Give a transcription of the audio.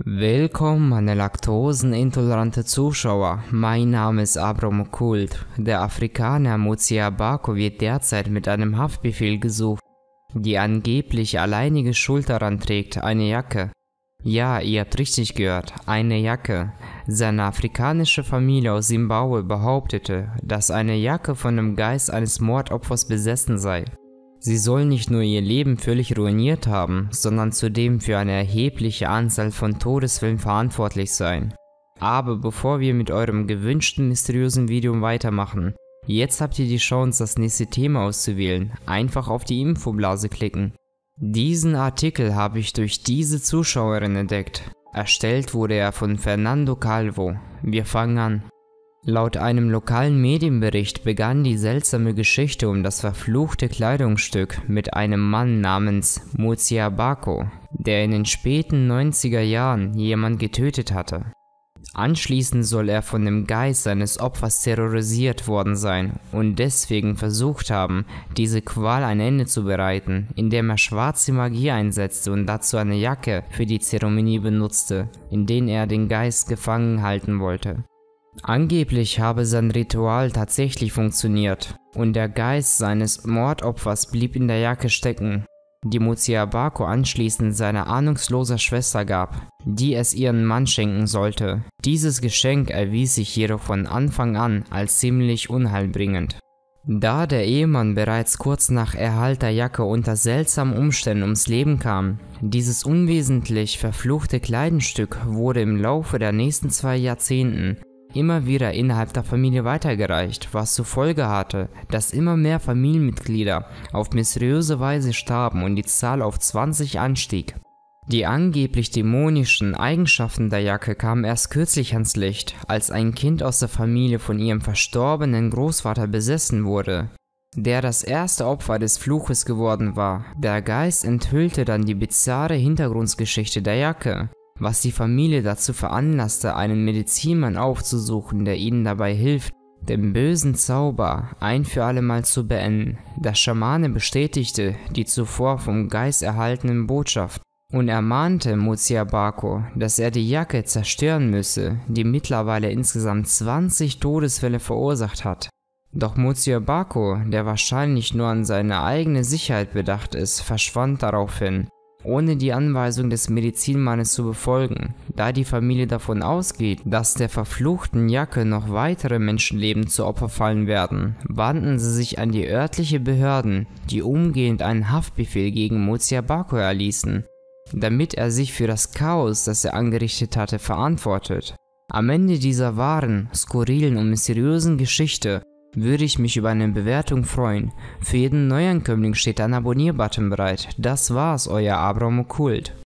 Willkommen, meine laktosenintolerante Zuschauer. Mein Name ist Abram Okkult. Der Afrikaner Mutsia Bako wird derzeit mit einem Haftbefehl gesucht. Die angeblich alleinige Schuld daran trägt eine Jacke. Ja, ihr habt richtig gehört, eine Jacke. Seine afrikanische Familie aus Simbabwe behauptete, dass eine Jacke von dem Geist eines Mordopfers besessen sei. Sie soll nicht nur ihr Leben völlig ruiniert haben, sondern zudem für eine erhebliche Anzahl von Todesfällen verantwortlich sein. Aber bevor wir mit eurem gewünschten mysteriösen Video weitermachen, jetzt habt ihr die Chance, das nächste Thema auszuwählen. Einfach auf die Infoblase klicken. Diesen Artikel habe ich durch diese Zuschauerin entdeckt. Erstellt wurde er von Fernando Calvo. Wir fangen an. Laut einem lokalen Medienbericht begann die seltsame Geschichte um das verfluchte Kleidungsstück mit einem Mann namens Mutsia Bako, der in den späten 90er Jahren jemand getötet hatte. Anschließend soll er von dem Geist seines Opfers terrorisiert worden sein und deswegen versucht haben, diese Qual ein Ende zu bereiten, indem er schwarze Magie einsetzte und dazu eine Jacke für die Zeremonie benutzte, in der er den Geist gefangen halten wollte. Angeblich habe sein Ritual tatsächlich funktioniert und der Geist seines Mordopfers blieb in der Jacke stecken, die Mutsia Bako anschließend seiner ahnungsloser Schwester gab, die es ihren Mann schenken sollte. Dieses Geschenk erwies sich jedoch von Anfang an als ziemlich unheilbringend. Da der Ehemann bereits kurz nach Erhalt der Jacke unter seltsamen Umständen ums Leben kam, dieses unwesentlich verfluchte Kleidungsstück wurde im Laufe der nächsten 2 Jahrzehnten immer wieder innerhalb der Familie weitergereicht, was zur Folge hatte, dass immer mehr Familienmitglieder auf mysteriöse Weise starben und die Zahl auf 20 anstieg. Die angeblich dämonischen Eigenschaften der Jacke kamen erst kürzlich ans Licht, als ein Kind aus der Familie von ihrem verstorbenen Großvater besessen wurde, der das erste Opfer des Fluches geworden war. Der Geist enthüllte dann die bizarre Hintergrundgeschichte der Jacke, was die Familie dazu veranlasste, einen Medizinmann aufzusuchen, der ihnen dabei hilft, den bösen Zauber ein für allemal zu beenden. Der Schamane bestätigte die zuvor vom Geist erhaltenen Botschaft und ermahnte Mutsia Bako, dass er die Jacke zerstören müsse, die mittlerweile insgesamt 20 Todesfälle verursacht hat. Doch Mutsia Bako, der wahrscheinlich nur an seine eigene Sicherheit bedacht ist, verschwand daraufhin, ohne die Anweisung des Medizinmannes zu befolgen. Da die Familie davon ausgeht, dass der verfluchten Jacke noch weitere Menschenleben zu Opfer fallen werden, wandten sie sich an die örtlichen Behörden, die umgehend einen Haftbefehl gegen Mutsia Bako erließen, damit er sich für das Chaos, das er angerichtet hatte, verantwortet. Am Ende dieser wahren, skurrilen und mysteriösen Geschichte würde ich mich über eine Bewertung freuen. Für jeden Neuankömmling steht ein Abonnier-Button bereit. Das war's, euer Abram Okkult.